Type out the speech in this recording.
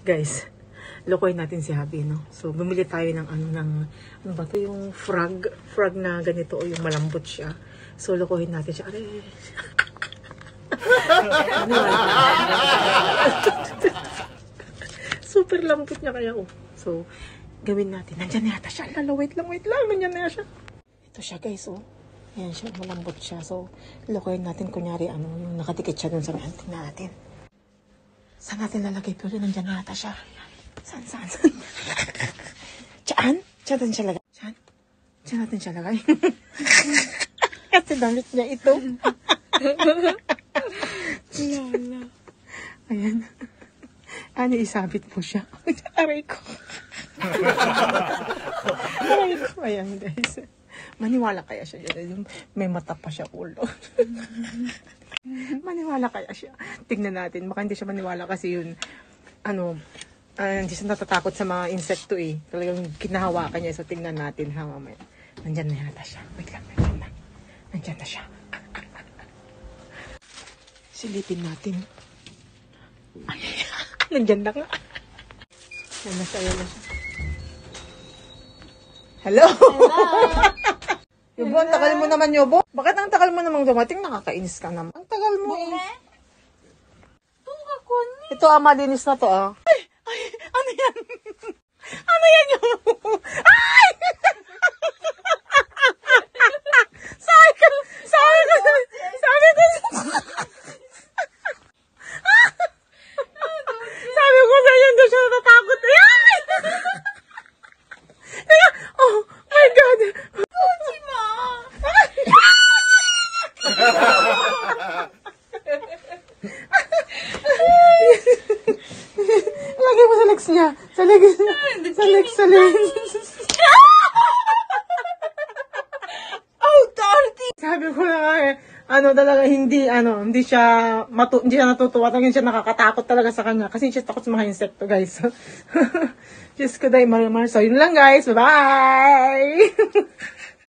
Guys, lokohin natin si Habi, no? So, bumili tayo ng ano ba ito? Yung frog na ganito o yung malambot siya. So, lokohin natin siya. Aray! Super lambot niya kaya, oh. So, gawin natin. Nandyan na yata siya. Lalo, wait lang. Nandyan na siya. Ito siya, guys, oh. Ayan siya, malambot siya. So, lokohin natin, kunyari, yung nakadikit siya dun sa may anting natin. Saan natin lalagay? Pero nandyan na yata siya. Saan? Diyan natin siya lagay. Diyan natin siya lagay. Kasi damit niya ito. Lala. Ayan. Isabit mo siya. Aray ko. Ayan, guys. Maniwala kaya siya dyan. May mata pa siya ulo. Maniwala kaya siya. Tignan natin. Baka hindi siya maniwala kasi yun, hindi siya natatakot sa mga insekto eh. Talagang kinahawakan niya. So, tignan natin ha, mamaya. Nandyan na yata siya. Wait lang. Nandyan na siya. Silipin natin. Ay, nandyan na nga. Yan na siya. Hello? Yobo, ang tagal mo naman, Yobo. Bakit ang tagal mo namang dumating? Nakakainis ka naman. Ang tagal mo eh. Ito, malinis na to, ah. Ay, ano yan? Ano yan, Yobo? Ay! Sabi ko. Sabi ko sa iyo, hindi siya natatakot. Ay! Oh my God! Gucci mo! Lagay mo sa legs niya. Sa legs. Oh, dirty! Sabi ko na nga eh. Talaga hindi siya natutuwa. Talagang siya nakakatakot talaga sa kanya. Kasi siya takot sa mga insekto, guys. Diyos ko, day, maramar. So, yun lang, guys. Bye-bye!